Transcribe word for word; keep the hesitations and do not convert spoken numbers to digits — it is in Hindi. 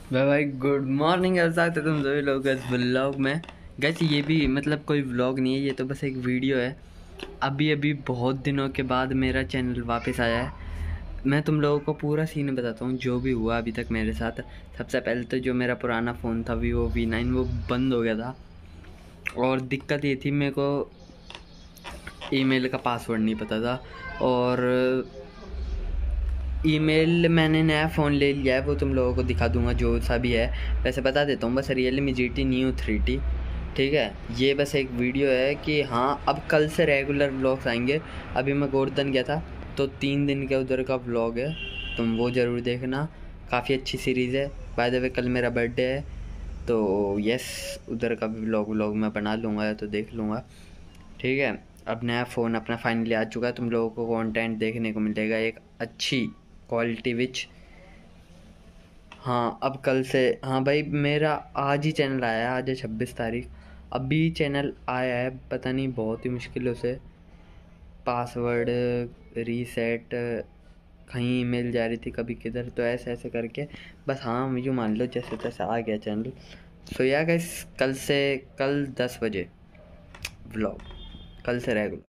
भाई भाई गुड मॉर्निंग। ऐसा है तुम सभी लोग इस व्लॉग में। गैस ये भी मतलब कोई व्लॉग नहीं है, ये तो बस एक वीडियो है। अभी अभी बहुत दिनों के बाद मेरा चैनल वापस आया है। मैं तुम लोगों को पूरा सीन बताता हूँ जो भी हुआ अभी तक मेरे साथ। सबसे पहले तो जो मेरा पुराना फ़ोन था वीवो वी नाइन, वो बंद हो गया था। और दिक्कत ये थी, मेरे को ईमेल का पासवर्ड नहीं पता था। और ईमेल मैंने नया फ़ोन ले लिया है, वो तुम लोगों को दिखा दूंगा जो सा भी है। वैसे बता देता हूँ, बस Realme G T Neo three T. ठीक है, ये बस एक वीडियो है कि हाँ अब कल से रेगुलर व्लॉग्स आएंगे। अभी मैं गोवर्धन गया था तो तीन दिन के उधर का व्लॉग है, तुम वो ज़रूर देखना। काफ़ी अच्छी सीरीज़ है। बाय द वे कल मेरा बर्थडे है, तो यस उधर का भी व्लॉग व्लॉग मैं बना लूँगा, तो देख लूँगा। ठीक है, अब नया फ़ोन अपना फाइनली आ चुका है, तुम लोगों को कंटेंट देखने को मिलेगा एक अच्छी क्वालिटी विच। हाँ अब कल से, हाँ भाई मेरा आज ही चैनल आया है, आज है छब्बीस तारीख। अभी चैनल आया है, पता नहीं बहुत ही मुश्किलों से पासवर्ड रीसेट, कहीं ईमेल जा रही थी कभी किधर, तो ऐसे ऐसे करके बस हाँ मुझे मान लो जैसे तैसे आ गया चैनल। सो या गाइस, कल से कल दस बजे व्लॉग, कल से रेगुलर।